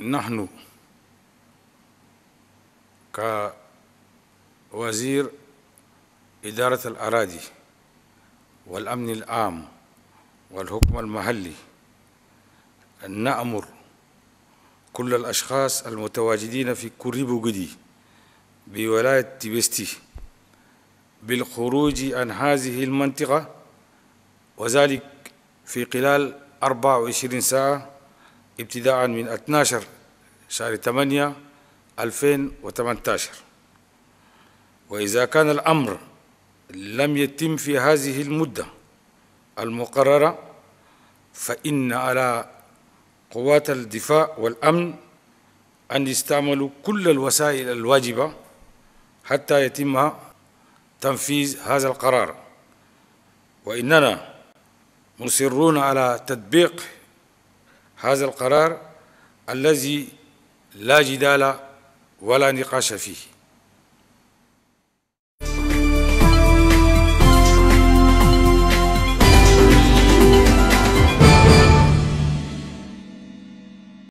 نحن كوزير إدارة الأراضي والأمن العام والحكم المحلي نأمر كل الأشخاص المتواجدين في كوريبوغدي بولاية تبستي بالخروج عن هذه المنطقة، وذلك في خلال 24 ساعة ابتداء من 12 شهر 8 2018. وإذا كان الأمر لم يتم في هذه المدة المقررة فإن على قوات الدفاع والأمن أن يستعملوا كل الوسائل الواجبة حتى يتم تنفيذ هذا القرار، وإننا مصرون على تطبيق هذا القرار الذي لا جدال ولا نقاش فيه.